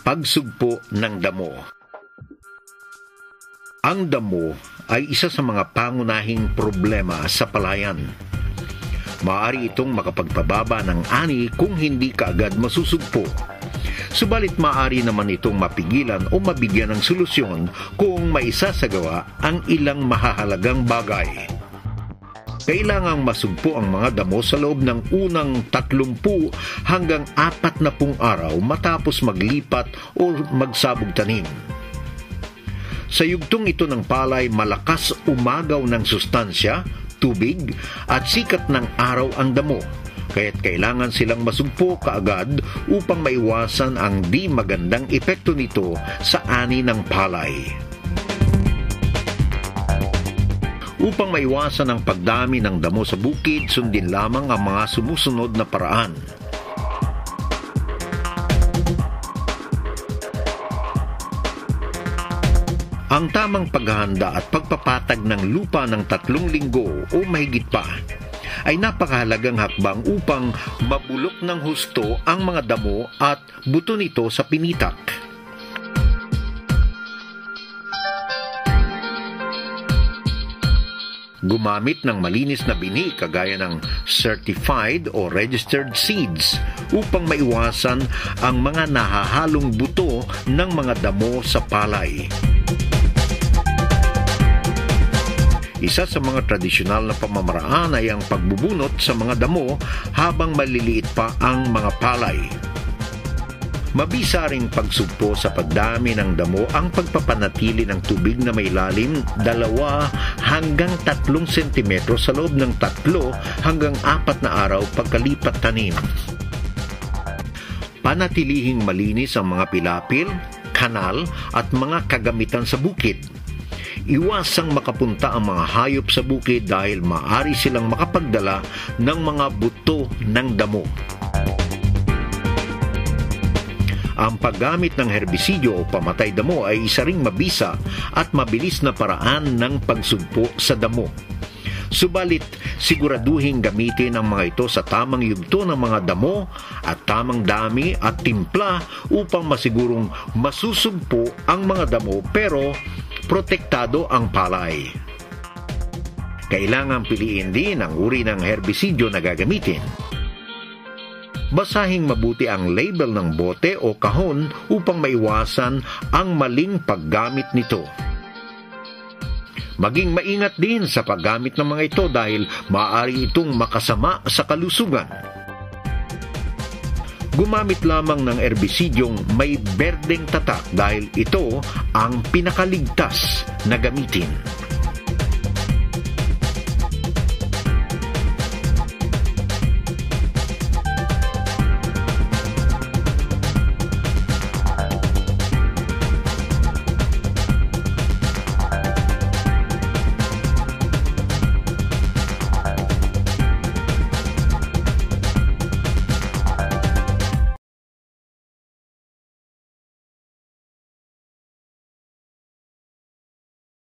pagsugpo ng damo. Ang damo ay isa sa mga pangunahing problema sa palayan. Maaari itong makapagpababa ng ani kung hindi kaagad masusugpo. Subalit maaari naman itong mapigilan o mabigyan ng solusyon kung maisasagawa ang ilang mahahalagang bagay. Kailangang masugpo ang mga damo sa loob ng unang 30 hanggang 40 araw matapos maglipat o magsabog tanim. Sa yugtong ito ng palay, malakas umagaw ng sustansya, tubig at sikat ng araw ang damo. Kaya't kailangan silang masugpo kaagad upang maiwasan ang di magandang epekto nito sa ani ng palay. Upang maiwasan ang pagdami ng damo sa bukid, sundin lamang ang mga sumusunod na paraan. Ang tamang paghahanda at pagpapatag ng lupa ng 3 linggo o mahigit pa ay napakahalagang hakbang upang mabulok ng husto ang mga damo at buto nito sa pinitak. Gumamit ng malinis na bini kagaya ng certified o registered seeds upang maiwasan ang mga nahahalong buto ng mga damo sa palay. Isa sa mga tradisyonal na pamamaraan ay ang pagbubunot sa mga damo habang maliliit pa ang mga palay. Mabisa ring pagsugpo sa pagdami ng damo ang pagpapanatili ng tubig na may lalim 2 hanggang 3 sentimetro sa loob ng 3 hanggang 4 na araw pagkalipat tanim. Panatilihing malinis ang mga pilapil, kanal at mga kagamitan sa bukid. Iwasang makapunta ang mga hayop sa bukid dahil maaari silang makapagdala ng mga buto ng damo. Ang paggamit ng herbisidyo o pamatay damo ay isa ring mabisa at mabilis na paraan ng pagsugpo sa damo. Subalit, siguraduhin gamitin ang mga ito sa tamang yugto ng mga damo at tamang dami at timpla upang masigurong masusugpo ang mga damo pero protektado ang palay. Kailangang piliin din ang uri ng herbisidyo na gagamitin. Basahing mabuti ang label ng bote o kahon upang maiwasan ang maling paggamit nito. Maging maingat din sa paggamit ng mga ito dahil maaari itong makasama sa kalusugan. Gumamit lamang ng herbisidyong may berdeng tatak dahil ito ang pinakaligtas na gamitin.